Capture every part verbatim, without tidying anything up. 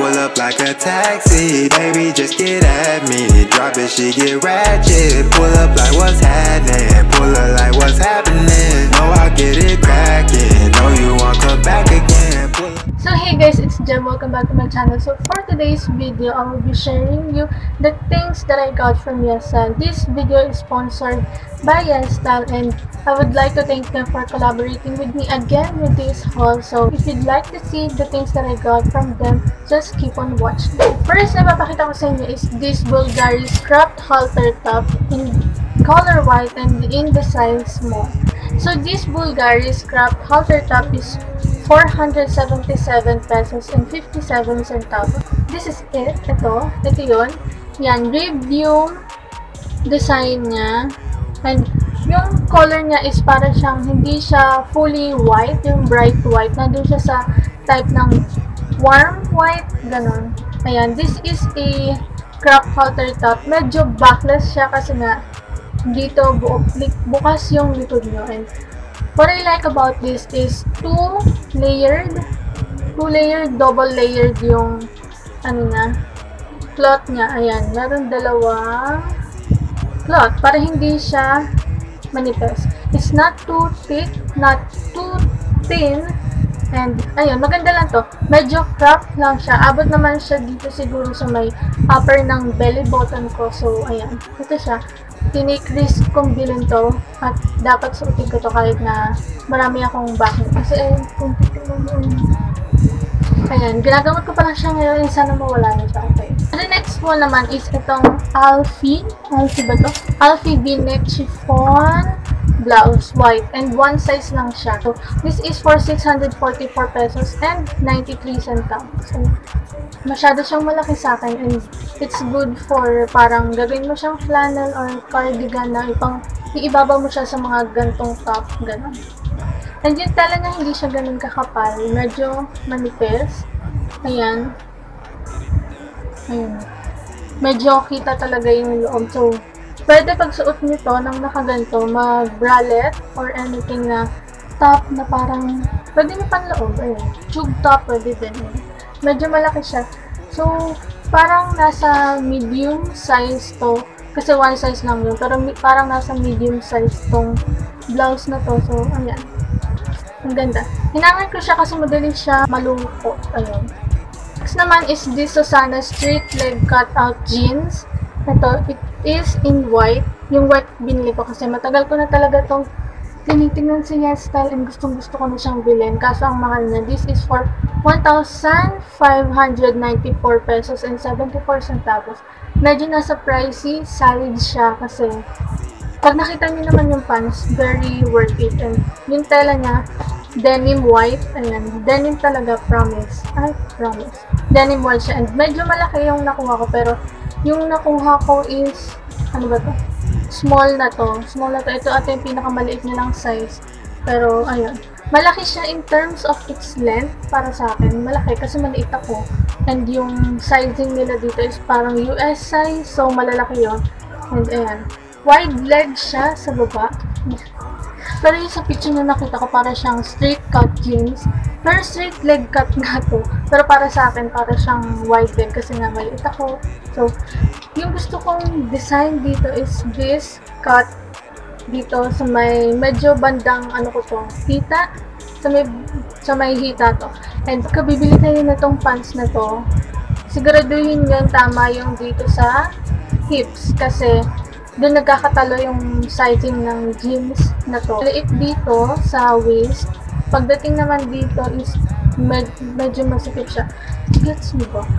pull up like a taxi. Baby, just get at me. Drop it, she get ratchet. Pull up like what's happening. Pull up like what's happening. Know I get it cracking. Know you want come back again. Pull up. So hey guys, it's Jem. Welcome back to my channel. So for today's video, I will be sharing you the things that I got from YesStyle. This video is sponsored by YesStyle, and I would like to thank them for collaborating with me again with this haul. So if you'd like to see the things that I got from them, just keep on watching. First na mapakita ko sa inyo is this Bulgari cropped halter top in color white and in the size small. So this Bulgari cropped halter top is four hundred seventy-seven pesos and fifty-seven centavos. This is it. Ito. Ito yun. Yan. Ribbed yung design niya. And yung color niya is para siyang hindi siya fully white. Yung bright white. Nandun siya sa type ng warm white. Ganon. Ayan. This is a crop halter top. Medyo backless siya kasi nga dito bu bukas yung likod nyo. And what I like about this is two layered, two layered, double layered yung ano na, cloth niya. Ayan, meron dalawang cloth para hindi siya manipis. It's not too thick, not too thin, and ayun, maganda lang to. Medyo crop lang siya. Abot naman siya dito siguro sa may upper ng belly button ko. So, ayan, ito siya. Tinik-risk kong bilhin to at dapat suotin ko to kahit na marami akong bakit. Kasi ayun, kung titignan mo yun. Ayan, ginagamit ko pa lang siya ngayon and sana mawala na siya. Okay. And the next one naman is itong Alfie. Alfie ba to? Alfie V-neck chiffon blouse, white, and one size lang siya. So, this is for six hundred forty-four pesos and ninety-three centavos. So, masyado siyang malaki sa akin, and it's good for parang gawin mo siyang flannel or cardigan na ipang iibaba mo siya sa mga gantong top, gano'n. And yung tela niya hindi siya ganun kakapal, medyo manipis. Ayan. Ayan. Medyo kita talaga yung loob. So, pwede pagsuot nyo to ng nakaganto, mag-bralette or anything na top na parang, pwede nyo panloob. Ayan. Tube top, pwede din. Medyo malaki siya. So, parang nasa medium size to. Kasi one size lang yun. Pero parang nasa medium size tong blouse na to. So, ayan. Ang ganda. Hinangan ko siya kasi madali siya malungkot. Ayun. Next naman is this Susanna Street Leg Cutout Jeans. Ito, it is in white. Yung white binili ko kasi matagal ko na talaga itong tinitingnan sa YesStyle and gustong gusto ko na siyang bilhin. Kaso ang mahal na. This is for one thousand five hundred ninety-four pesos and seventy-four centavos. Medyo nasa pricey, solid siya kasi pag nakita niyo naman yung pants, very worth it. And yung tela niya, denim white. Ayan, denim talaga, promise. Ay, promise. Denim white siya. And medyo malaki yung nakuha ko, pero yung nakuha ko is, ano ba to? Small na to. Small na to. Ito ate yung pinakamaliit nilang size. Pero, ayun. Malaki siya in terms of its length para sa akin. Malaki kasi maliit ako. And yung sizing nila dito is parang U S size. So, malalaki yun. And, ayan. Wide leg siya sa baba. Pero yung sa picture na nakita ko, para siyang straight cut jeans. Pero straight leg cut nga to. Pero para sa akin, para siyang wide leg kasi nga maliit ako. So, yung gusto kong design dito is this cut dito sa may medyo bandang ano ko to, hita. Sa may, sa may hita to. And kabibili kayo na tong pants na to, siguraduhin nyo tama yung dito sa hips. Kasi doon nagkakatalo yung sizing ng jeans na to. Liit dito sa waist. Pagdating naman dito is med medyo masikip siya. Gets mo ba?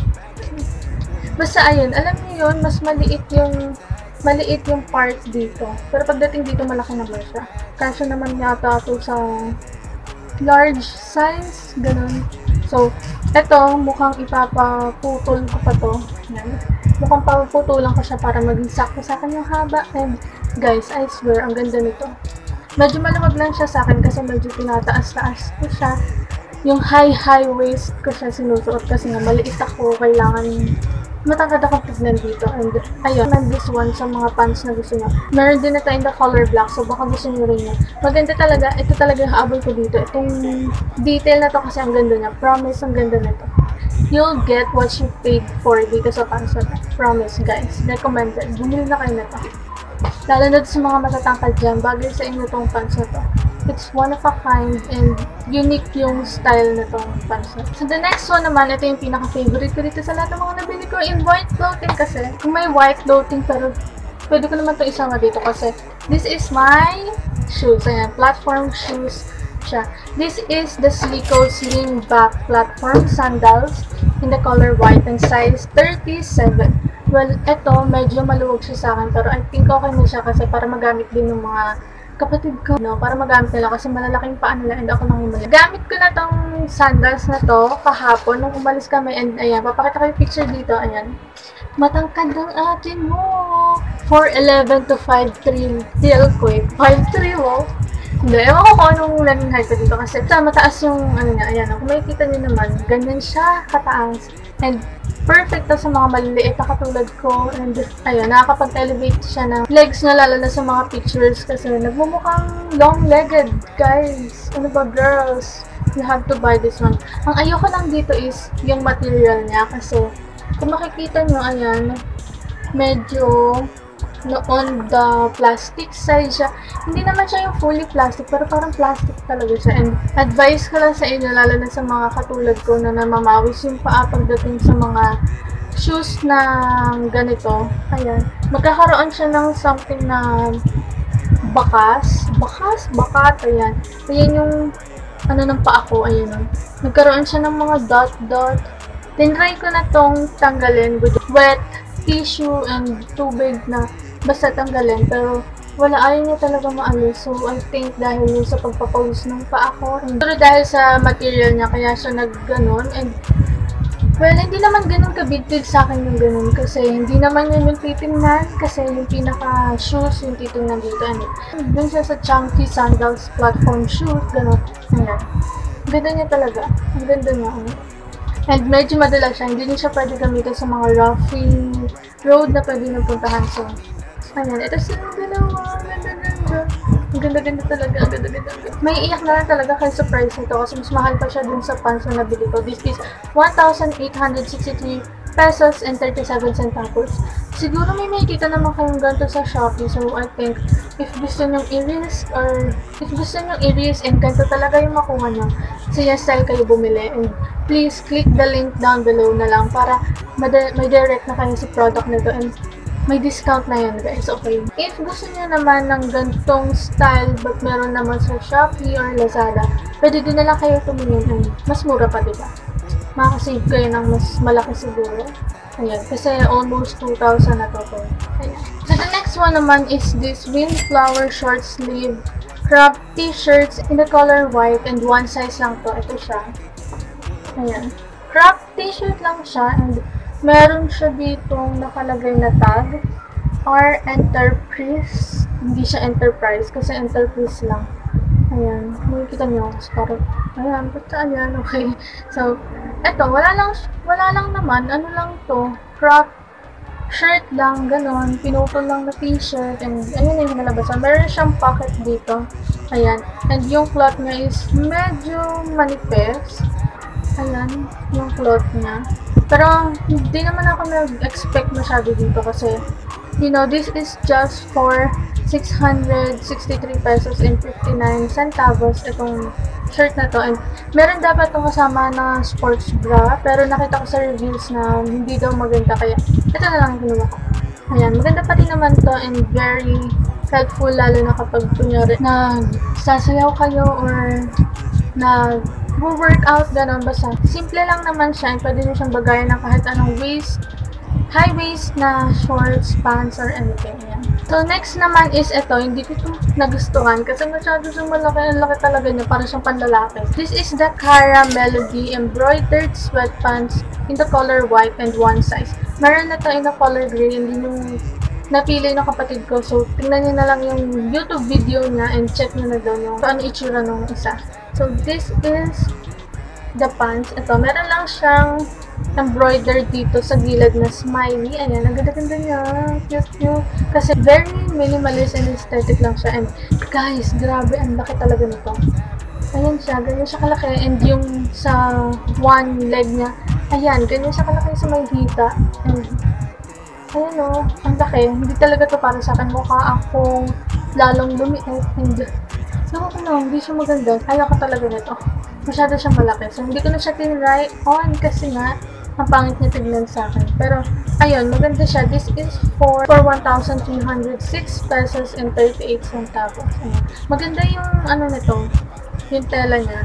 Basta ayun, alam niyo yun, mas maliit yung maliit yung parts dito. Pero pagdating dito, malaki naman siya. Kasi naman yata ito sa large size, ganun. So, eto, mukhang ipapaputol ko pa to. Yan. Mukhang paputulan ko siya para maging sakto sa akin yung haba. And guys, I swear, ang ganda nito. Medyo malamag lang siya sa akin kasi medyo tinataas-taas ko siya. Yung high-high waist ko siya sinusuot kasi nga maliit ako. Kailangan matangkad akong tignan dito. And ayun, and this one sa mga pants na gusto nyo. Meron din na tayo in the color black, so baka gusto nyo rin yan. Maganda talaga. Ito talaga yung haabol ko dito. Itong detail na to kasi ang ganda niya. Promise, ang ganda na to. you'll get what you paid for dito sa pants na to. Promise, guys. Recommended. Bumili na kayo na to. Lalo na sa mga matatangkad dyan, bagay sa inyo tong pants na to. It's one of a kind and unique yung style na tong pants na to. So, the next one naman, ito yung pinaka-favorite ko dito sa lahat ng mga nabili ko in white clothing kasi. Kung may white clothing, pero pwede ko naman ito isama dito kasi this is my shoes. Ayan, platform shoes siya. This is the Sleeko Sling Back Platform Sandals in the color white and size thirty-seven. Well, ito, medyo maluwag siya sa akin, pero I think okay na siya kasi para magamit din ng mga kapatid ko, no? Para magamit nila kasi malalaking paan nila and ako nang himali. Gamit ko na tong sandals na to kahapon nung umalis kami and ayan, papakita ko yung picture dito, ayan. Matangkad ang ate mo. four eleven to five three. Deal quick. five three, wow. Hindi, ewan ko kung anong learning height ko dito kasi sa mataas yung, ano niya, ayan, kung makikita niyo naman, ganyan siya kataas. And perfect to sa mga maliliit na katulad ko. And ayun, nakakapag-elevate siya ng legs na lalo na sa mga pictures kasi nagmumukhang long-legged, guys. Ano ba, girls? You have to buy this one. Ang ayoko lang dito is yung material niya kasi kung makikita nyo, ayan, medyo no, on the plastic side siya. Hindi naman siya yung fully plastic, pero parang plastic talaga siya. And advice ko lang sa inyo, lalo na sa mga katulad ko na namamawis yung paa pagdating sa mga shoes na ganito. Ayan. Magkakaroon siya ng something na bakas. Bakas? Bakat. Ayan. Ayan yung ano ng paa ko. Ayan. Nagkaroon siya ng mga dot-dot. Tinry ko na tong tanggalin with wet tissue and tubig na basta tanggalin, pero wala, ayaw niya talaga maalis. So, I think dahil yun sa pagpapawis ng paa ko, pero dahil sa material niya, kaya siya nag-ganon. And, well, hindi naman ganun ka-big deal sa akin yung ganun, kasi hindi naman yun yung titingnan, kasi yung pinaka-shoes yung titingnan dito. And, dun siya sa chunky sandals platform shoes, ganun. Ayan. Ganda niya talaga. Ang ganda niya. Ano? And medyo madala siya. Hindi niya siya pwede gamitin sa mga roughy road na pwede nyo puntahan. So, ayan. Ito silang dalawa. Ganda-ganda. Ang ganda-ganda talaga. Ang ganda-ganda. May iyak na lang talaga kayo sa price nito kasi mas mahal pa siya dun sa pants na nabili ko. This is one thousand eight hundred sixty-three pesos and thirty-seven centavos. Siguro may makikita naman kayong ganito sa Shopee. So, I think, if gusto nyong i-risk or if gusto nyong i-risk and ganito talaga yung makuha nyo, so yes, style kayo bumili. And please, click the link down below na lang para may direct na kayo sa product nito and may discount na yan, guys. Okay. If gusto nyo naman ng gantong style but meron naman sa Shopee or Lazada, pwede din na lang kayo tumingin and mas mura pa, diba? Makasave kayo ng mas malaki siguro. Ayan, kasi almost two thousand na to. Ayan. So, the next one naman is this Windflower short sleeve crop t-shirts in the color white and one size lang to. Ito siya. Ayan. Crop t-shirt lang siya and meron siya ditong nakalagay na tag or Enterprise. Hindi siya Enterprise kasi Enterprise lang. Ayan. Makikita nyo. Parang, ayan. Basta ayan. Okay. So, eto. Wala lang, wala lang naman. Ano lang to? Crop shirt lang. Ganon. Pinutol lang na t-shirt. And, ayun yung nalabasan. Meron siyang pocket dito. Ayan. And yung cloth niya is medyo manipis. Ayan. Yung cloth niya. Pero, hindi naman ako nag-expect masyado dito kasi, you know, this is just for six hundred sixty-three pesos and fifty-nine centavos itong shirt na to. And meron dapat itong kasama na sports bra, pero nakita ko sa reviews na hindi daw maganda, kaya ito na lang ginawa ko. Ayan, maganda pa rin naman to and very helpful lalo na kapag kunyari na sasayaw kayo or na workout, gano'n. Basta simple lang naman siya and pwede nyo siyang bagayan ng kahit anong waist, high waist na shorts, pants, or anything. Ayan. So, next naman is ito. Hindi ko ito nagustuhan kasi masyado siyang malaki. Ang laki talaga niya. Para siyang panlalaki. This is the Cara Melody embroidered sweatpants in the color white and one size. Meron na ito in the color gray. Hindi yung napili ng kapatid ko. So, tingnan niyo na lang yung YouTube video niya and check niyo na doon yung ano itsura nung isa. So, this is the pants. Ito, meron lang siyang embroidered dito sa gilid na smiley. Ayan, ang ganda-ganda niya. Cute, cute. Kasi very minimalist and aesthetic lang siya. And guys, grabe, ang laki talaga nito. Ayan siya, ganyan siya kalaki. And yung sa one leg niya, Ayan, ganyan siya kalaki sa may hita. And, ayan o, ang laki. Hindi talaga to para sa akin. Mukha akong lalong lumiit. And, no, no, hindi siya maganda. Ayaw ko talaga nito. Masyado siyang malaki. So, hindi ko na siya tinry on kasi nga, ang pangit niya tignan sa akin. Pero, ayun, maganda siya. This is for, for one thousand three hundred six pesos and thirty-eight centavos. Ayan. Maganda yung, ano nito, yung tela niya.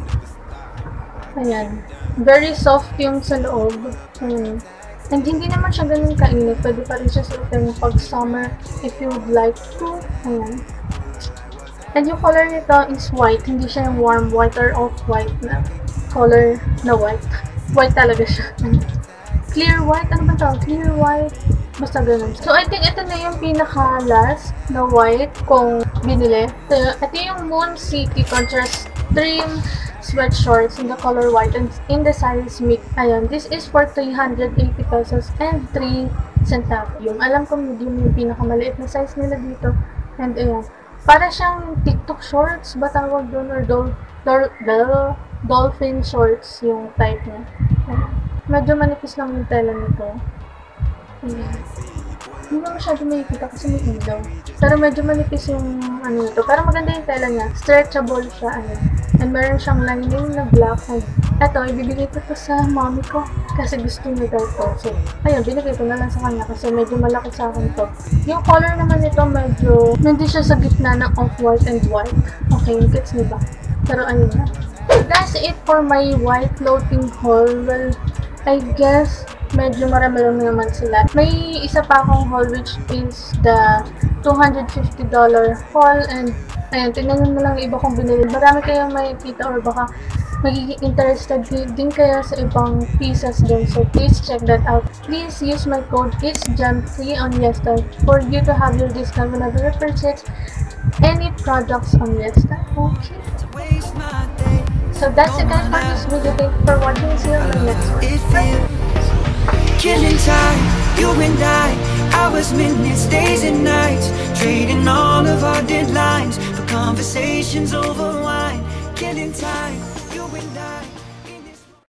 Ayan. Very soft yung sa loob. Ayan. And hindi naman siya ganun kainit. Pwede pa rin siya suotin pag summer if you would like to. Ayan. And yung color nito is white. Hindi siya yung warm white or off-white na color na white. White talaga siya. Clear white? Ano ba ito? Clear white? Basta ganun. So, I think ito na yung pinaka-last na white kung binili. Ito, ito yung Moon City Contrast Trim Sweat Shorts in the color white and in the size mid. Ayan, this is for three hundred eighty pesos and three centavos. Yung alam ko medium yung pinakamaliit na size nila dito. And ayan, para siyang TikTok shorts ba tawag doon or dol, dol, dol, dolphin shorts yung type niya. Ayan. Medyo manipis lang yung tela nito. Ayan. Hindi mo masyado makikita kasi may ilaw. Pero medyo manipis yung ano nito. Pero maganda yung tela niya. Stretchable siya. Ayan. And meron siyang lining na black. And eto, ibibigay ko to sa mommy ko. Kasi gusto niya daw to. So, ayun, binigay ko na lang sa kanya kasi medyo malaki sa akin to. Yung color naman nito medyo, hindi siya sa gitna ng off-white and white. Okay, gets niyo ba? Pero ayun na. So, that's it for my white floating haul. Well, I guess, medyo marami lang naman sila. May isa pa akong haul which is the two hundred fifty dollar haul and ayun, tingnan nyo na lang iba kong binili. Marami kayong makikita or baka magiging interested din kayo sa ibang pieces din. So, please check that out. Please use my code It's Gem three on Yesta for you to have your discount whenever you purchase any products on Yesta. Okay. So, that's it guys for this video. Thank you for watching. See you on the next one. Bye! Killing time, you and I, hours, minutes, days and nights, trading all of our deadlines for conversations over wine. Killing time.